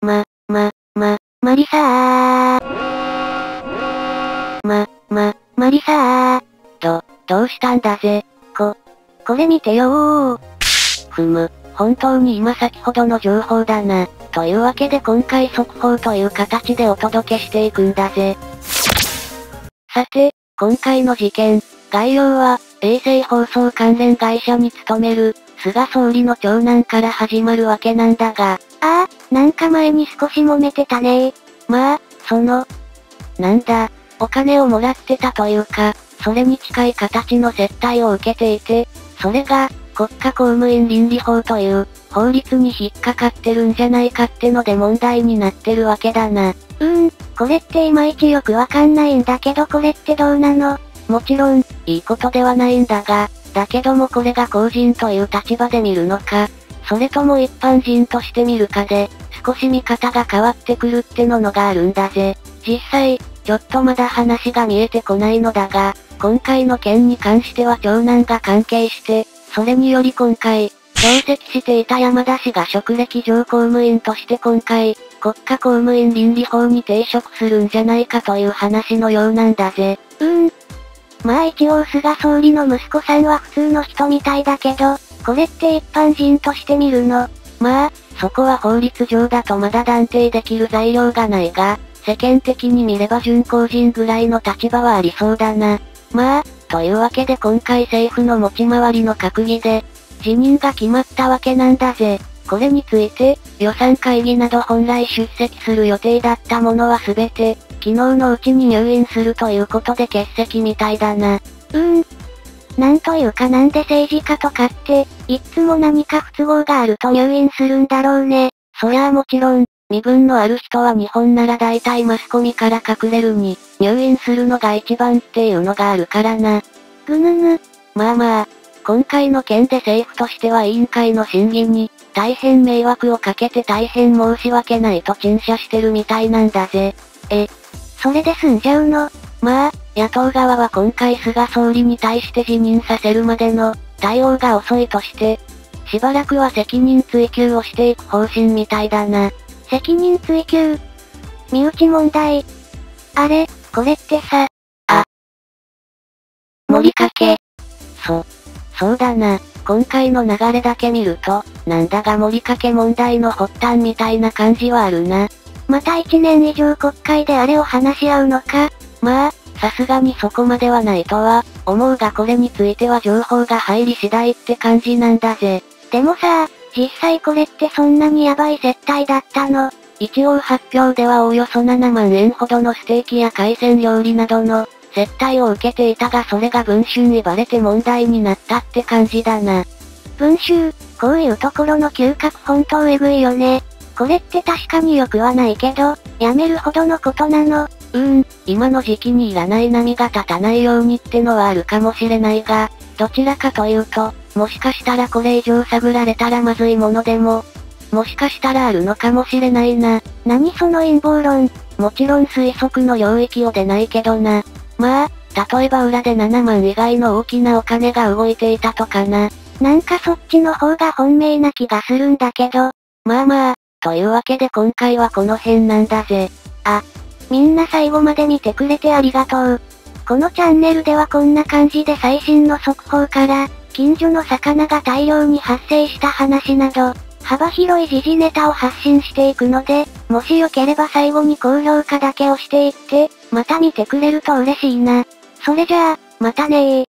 マリサー。マリサー。 どうしたんだぜ。 これ見てよー。 本当に今先ほどの情報だな。というわけで今回速報という形でお届けしていくんだぜ。さて、今回の事件、概要は、衛星放送関連会社に勤める、菅総理の長男から始まるわけなんだが。 なんか前に少し揉めてたねー。 なんだ、お金をもらってたというか、それに近い形の接待を受けていて、それが、国家公務員倫理法という、法律に引っかかってるんじゃないかってので問題になってるわけだな。 これっていまいちよくわかんないんだけどこれってどうなの？ もちろん、いいことではないんだが、だけどもこれが公人という立場で見るのか、それとも一般人として見るかで、少し見方が変わってくるってのがあるんだぜ。実際、ちょっとまだ話が見えてこないのだが、今回の件に関しては長男が関係して、それにより今回、同席していた山田氏が職歴上公務員として今回、国家公務員倫理法に抵触するんじゃないかという話のようなんだぜ。 一応菅総理の息子さんは普通の人みたいだけど、これって一般人として見るの？ そこは法律上だとまだ断定できる材料がないが、世間的に見れば準公人ぐらいの立場はありそうだな。というわけで今回政府の持ち回りの閣議で、辞任が決まったわけなんだぜ。これについて、予算会議など本来出席する予定だったものはすべて、昨日のうちに入院するということで欠席みたいだな。 なんというかなんで政治家とかって、いっつも何か不都合があると入院するんだろうね。 そりゃあもちろん、身分のある人は日本なら大体マスコミから隠れるに、入院するのが一番っていうのがあるからな。今回の件で政府としては委員会の審議に、大変迷惑をかけて大変申し訳ないと陳謝してるみたいなんだぜ。 それで済んじゃうの？ 野党側は今回菅総理に対して辞任させるまでの対応が遅いとして、しばらくは責任追及をしていく方針みたいだな。 責任追及？身内問題？これってさ。 盛りかけ。そうだな。今回の流れだけ見ると、なんだが盛りかけ問題の発端みたいな感じはあるな。 また1年以上国会であれを話し合うのか？ さすがにそこまではないとは、思うがこれについては情報が入り次第って感じなんだぜ。 でもさ、実際これってそんなにヤバい接待だったの？ 一応発表ではおおよそ7万円ほどのステーキや海鮮料理などの、接待を受けていたがそれが文春にバレて問題になったって感じだな。 文春、こういうところの嗅覚本当エグいよね。これって確かに良くはないけど、やめるほどのことなの？ 今の時期にいらない波が立たないようにってのはあるかもしれないが、どちらかというと、もしかしたらこれ以上探られたらまずいものでも、もしかしたらあるのかもしれないな。 何その陰謀論？ もちろん推測の領域を出ないけどな。例えば裏で7万以外の大きなお金が動いていたとかな。 なんかそっちの方が本命な気がするんだけど。 というわけで今回はこの辺なんだぜ。 みんな最後まで見てくれてありがとう。このチャンネルではこんな感じで最新の速報から、近所の魚が大量に発生した話など、幅広い時事ネタを発信していくので、もしよければ最後に高評価だけ押していって、また見てくれると嬉しいな。それじゃあ、またねー。